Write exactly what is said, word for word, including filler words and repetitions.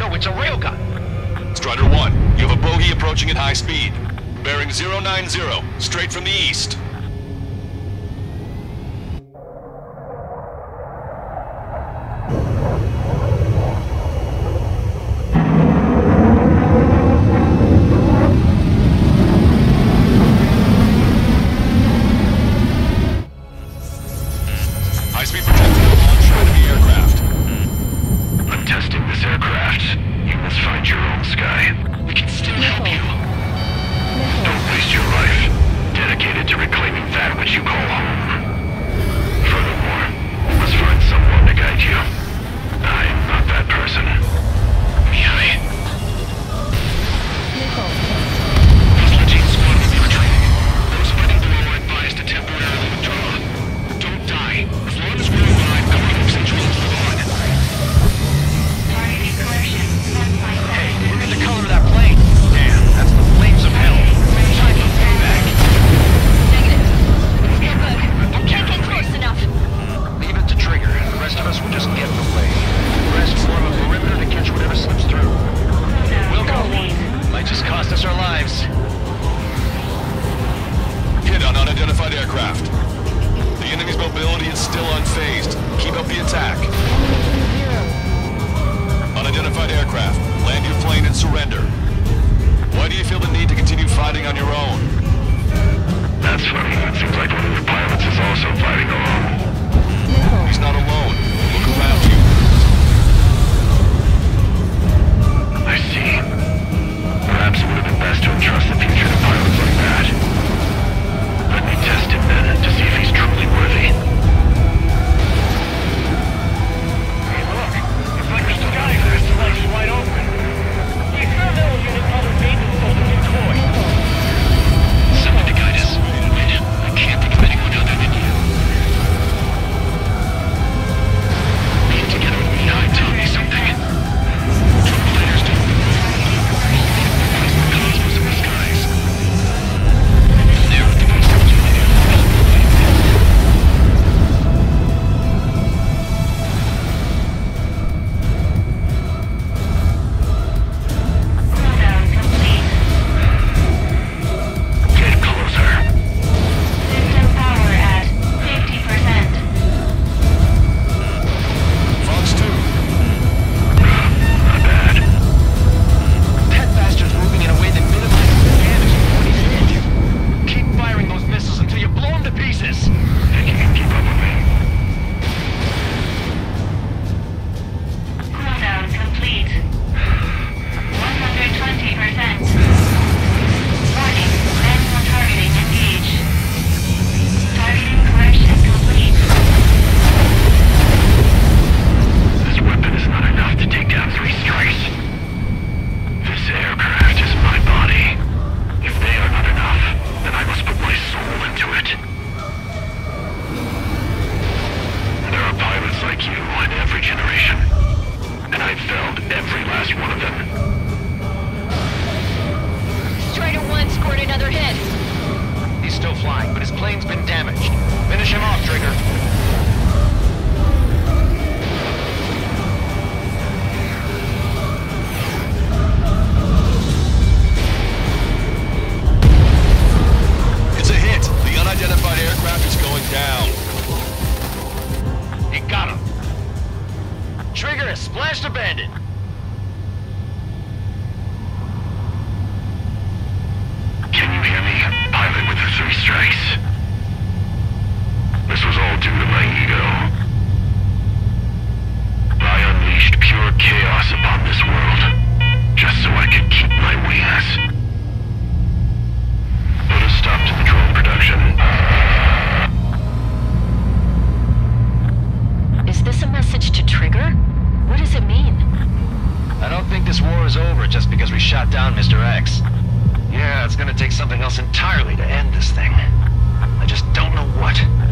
No, it's a railgun. Strider one, you have a bogey approaching at high speed. Bearing zero nine zero, straight from the east. High-speed projectile launch enemy aircraft. I'm testing this aircraft. You must find your own sky. We can still help you. Don't waste your life. Dedicated to reclaiming that which you call home. Furthermore, you must find someone to guide you. I am not that person. I... Fledgling squad will be retreating. Those fighting below are advised to temporarily withdraw. Don't die. As long as we're alive, communities and dreams live on. Hey, look at the color of that plane. Damn, that's the flames of hell. Time to pay back. Negative. No good. I can't get close enough. Leave it to Trigger. The rest of us will just get in the way. The rest form a perimeter to catch whatever slips through. We'll go. Might just cost us our lives. Hit on unidentified aircraft. The enemy's mobility is still unfazed. Keep up the attack. Unidentified aircraft. Land your plane and surrender. Why do you feel the need to continue fighting on your own? That's funny. It seems like one of your pilots is also fighting alone. He's not alone. Look around you. I see. Perhaps it would have been best to entrust the future to pilots like that. Let me test him then to see if he's truly worthy. Hey, look. It's like the sky is sliced wide open. We found that unit other bases sold a new toy. Someone to guide us. Wait, I can't think of anyone other than you. Being together with me now tell me something. Troublelighters don't the cosmos of the skies. Narrow the most opportunity. Countdown complete. Get closer. System power at fifty percent. Fox two. Not bad. That bastard's moving in a way that minimizes the damage before he hits you. Keep firing those missiles until you blow them to pieces. Think you can keep up with me? Cooldown complete. one hundred twenty percent. Warning, manual targeting engaged. Targeting correction complete. This weapon is not enough to take down three strikes. This aircraft is my body. If they are not enough, then I must put my soul into it. There are pilots like you in every generation, and I've felled every last one of them. Strider one scored another hit. He's still flying, but his plane's been damaged. Finish him off, Trigger. It's a hit. The unidentified aircraft is going down. He got him. Trigger has splashed a bandit. Can you hear me, pilot with the three strikes? This was all due to my ego. I unleashed pure chaos upon this world, just so I could keep my wings. Put a stop to the drone production. Is this a message to Trigger? What does it mean? I don't think this war is over just because we shot down Mister X. Yeah, it's gonna take something else entirely to end this thing. I just don't know what.